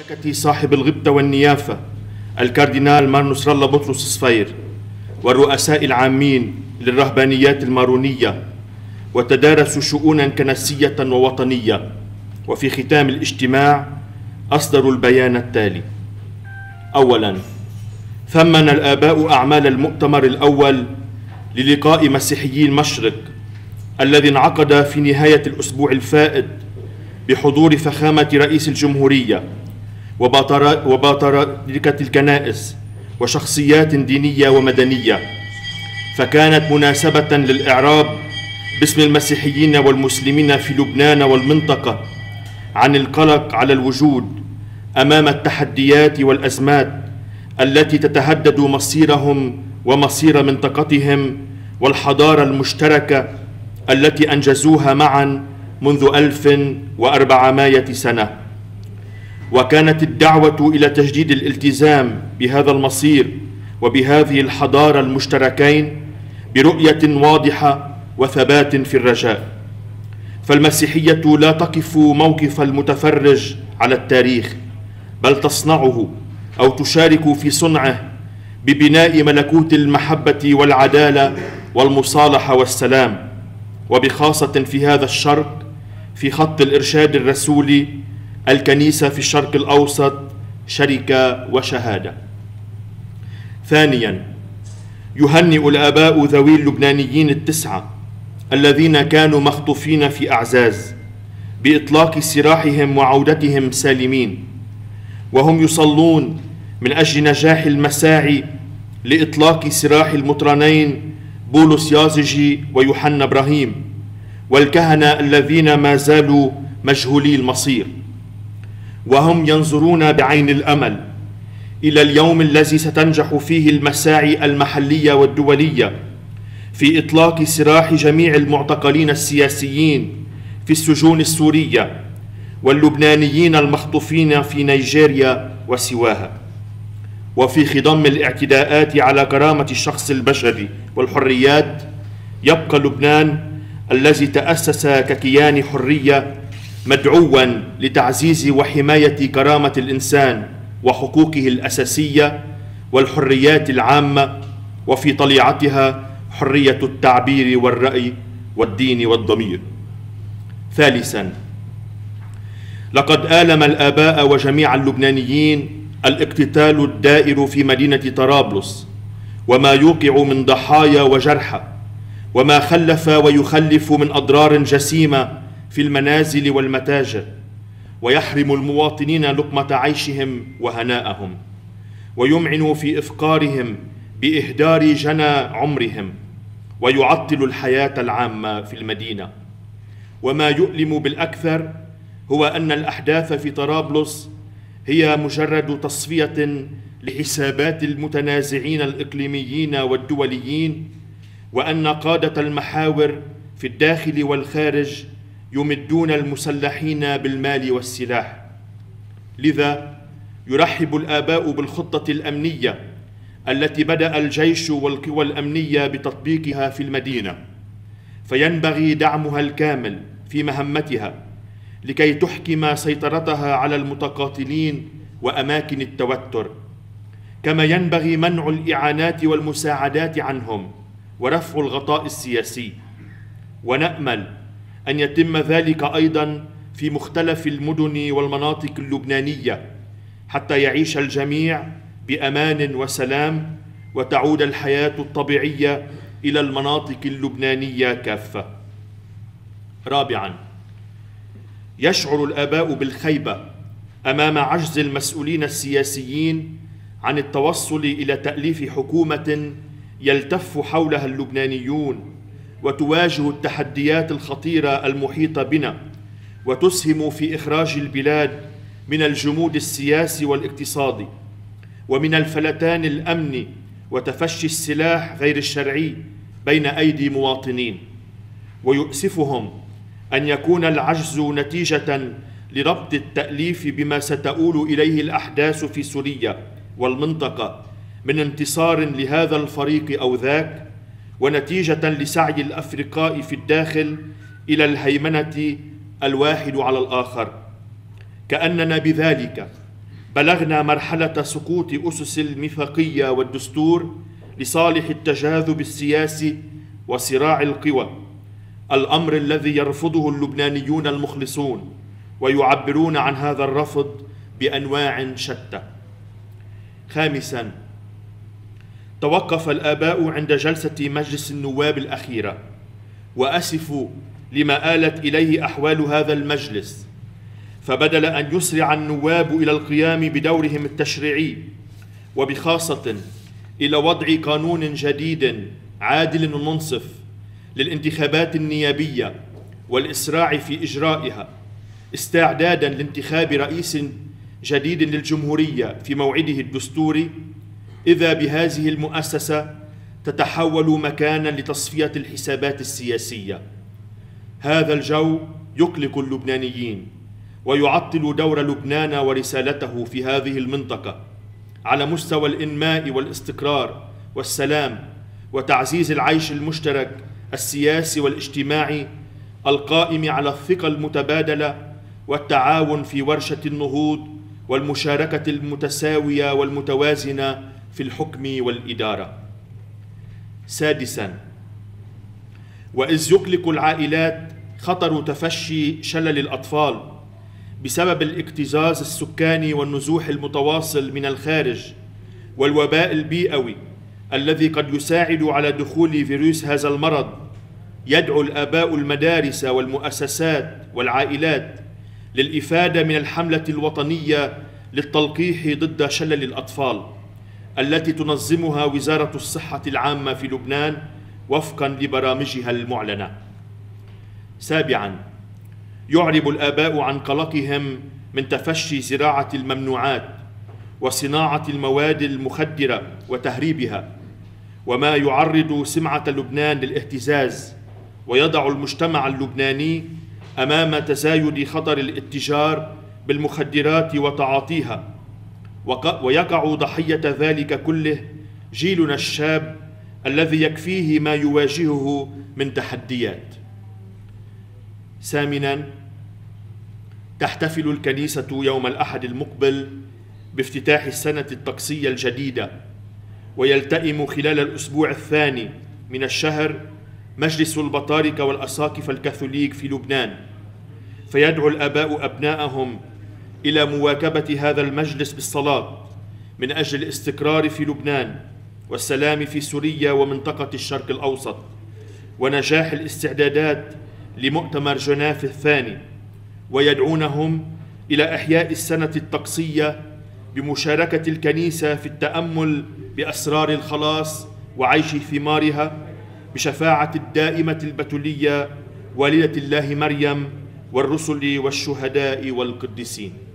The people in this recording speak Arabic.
بركة صاحب الغبطة والنيافة الكاردينال مار نصر الله بطرس صفير والرؤساء العامين للرهبانيات المارونية، وتدارسوا شؤونا كنسية ووطنية. وفي ختام الاجتماع أصدروا البيان التالي: أولا، ثمن الآباء أعمال المؤتمر الأول للقاء مسيحيي المشرق الذي انعقد في نهاية الأسبوع الفائت بحضور فخامة رئيس الجمهورية وبطريركة الكنائس وشخصيات دينية ومدنية، فكانت مناسبة للإعراب باسم المسيحيين والمسلمين في لبنان والمنطقة عن القلق على الوجود أمام التحديات والأزمات التي تتهدد مصيرهم ومصير منطقتهم والحضارة المشتركة التي أنجزوها معا منذ 1400 سنة. وكانت الدعوة إلى تجديد الالتزام بهذا المصير وبهذه الحضارة المشتركين برؤية واضحة وثبات في الرجاء، فالمسيحية لا تقف موقف المتفرج على التاريخ، بل تصنعه أو تشارك في صنعه ببناء ملكوت المحبة والعدالة والمصالحة والسلام، وبخاصة في هذا الشرق في خط الإرشاد الرسولي الكنيسة في الشرق الأوسط شركة وشهادة. ثانيا، يهنئ الآباء ذوي اللبنانيين التسعة الذين كانوا مخطوفين في أعزاز بإطلاق سراحهم وعودتهم سالمين، وهم يصلون من أجل نجاح المساعي لإطلاق سراح المطرنين بولس يازجي ويوحنا إبراهيم والكهنة الذين ما زالوا مجهولي المصير، وهم ينظرون بعين الأمل إلى اليوم الذي ستنجح فيه المساعي المحلية والدولية في إطلاق سراح جميع المعتقلين السياسيين في السجون السورية واللبنانيين المخطوفين في نيجيريا وسواها. وفي خضم الاعتداءات على كرامة الشخص البشري والحريات، يبقى لبنان الذي تأسس ككيان حرية مدعوا لتعزيز وحماية كرامة الإنسان وحقوقه الأساسية والحريات العامة، وفي طليعتها حرية التعبير والرأي والدين والضمير. ثالثا، لقد آلم الآباء وجميع اللبنانيين الاقتتال الدائر في مدينة طرابلس وما يوقع من ضحايا وجرحى، وما خلف ويخلف من أضرار جسيمة في المنازل والمتاجر، ويحرم المواطنين لقمة عيشهم وهناءهم، ويمعن في إفقارهم بإهدار جنى عمرهم، ويعطل الحياة العامة في المدينة. وما يؤلم بالأكثر هو أن الأحداث في طرابلس هي مجرد تصفية لحسابات المتنازعين الإقليميين والدوليين، وأن قادة المحاور في الداخل والخارج يمدون المسلحين بالمال والسلاح. لذا يرحب الآباء بالخطة الأمنية التي بدأ الجيش والقوى الأمنية بتطبيقها في المدينة، فينبغي دعمها الكامل في مهمتها لكي تحكم سيطرتها على المتقاتلين وأماكن التوتر، كما ينبغي منع الإعانات والمساعدات عنهم ورفع الغطاء السياسي. ونأمل أن يتم ذلك أيضا في مختلف المدن والمناطق اللبنانية حتى يعيش الجميع بأمان وسلام، وتعود الحياة الطبيعية إلى المناطق اللبنانية كافة. رابعا، يشعر الآباء بالخيبة أمام عجز المسؤولين السياسيين عن التوصل إلى تأليف حكومة يلتف حولها اللبنانيون وتواجه التحديات الخطيرة المحيطة بنا، وتسهم في إخراج البلاد من الجمود السياسي والاقتصادي ومن الفلتان الأمني وتفشي السلاح غير الشرعي بين أيدي مواطنين. ويؤسفهم أن يكون العجز نتيجة لربط التأليف بما ستؤول إليه الأحداث في سوريا والمنطقة من انتصار لهذا الفريق أو ذاك، ونتيجة لسعي الأفرقاء في الداخل إلى الهيمنة الواحد على الآخر، كأننا بذلك بلغنا مرحلة سقوط أسس الميثاقية والدستور لصالح التجاذب السياسي وصراع القوى، الأمر الذي يرفضه اللبنانيون المخلصون ويعبرون عن هذا الرفض بأنواع شتى. خامساً، توقف الآباء عند جلسة مجلس النواب الأخيرة، وأسفوا لما آلت إليه أحوال هذا المجلس، فبدل أن يسرع النواب إلى القيام بدورهم التشريعي، وبخاصة إلى وضع قانون جديد عادل ومنصف للانتخابات النيابية والإسراع في إجرائها استعدادا لانتخاب رئيس جديد للجمهورية في موعده الدستوري، إذا بهذه المؤسسة تتحول مكانا لتصفية الحسابات السياسية. هذا الجو يقلق اللبنانيين ويعطل دور لبنان ورسالته في هذه المنطقة على مستوى الإنماء والاستقرار والسلام وتعزيز العيش المشترك السياسي والاجتماعي القائم على الثقة المتبادلة والتعاون في ورشة النهوض والمشاركة المتساوية والمتوازنة في الحكم والإدارة. سادساً، وإذ يقلق العائلات خطر تفشي شلل الأطفال بسبب الاكتظاظ السكاني والنزوح المتواصل من الخارج والوباء البيئوي الذي قد يساعد على دخول فيروس هذا المرض، يدعو الآباء المدارس والمؤسسات والعائلات للإفادة من الحملة الوطنية للتلقيح ضد شلل الأطفال التي تنظمها وزارة الصحة العامة في لبنان وفقاً لبرامجها المعلنة. سابعاً، يعرب الآباء عن قلقهم من تفشي زراعة الممنوعات وصناعة المواد المخدرة وتهريبها، وما يعرض سمعة لبنان للاهتزاز ويضع المجتمع اللبناني أمام تزايد خطر الاتجار بالمخدرات وتعاطيها، ويقع ضحية ذلك كله جيلنا الشاب الذي يكفيه ما يواجهه من تحديات. ثامناً، تحتفل الكنيسة يوم الأحد المقبل بافتتاح السنة الطقسية الجديدة، ويلتئم خلال الأسبوع الثاني من الشهر مجلس البطاركة والأساقفة الكاثوليك في لبنان، فيدعو الآباء أبنائهم إلى مواكبة هذا المجلس بالصلاة من أجل الاستقرار في لبنان والسلام في سوريا ومنطقة الشرق الأوسط، ونجاح الاستعدادات لمؤتمر جنيف الثاني، ويدعونهم إلى إحياء السنة الطقسية بمشاركة الكنيسة في التأمل بأسرار الخلاص وعيش ثمارها بشفاعة الدائمة البتولية والدة الله مريم والرسل والشهداء والقديسين.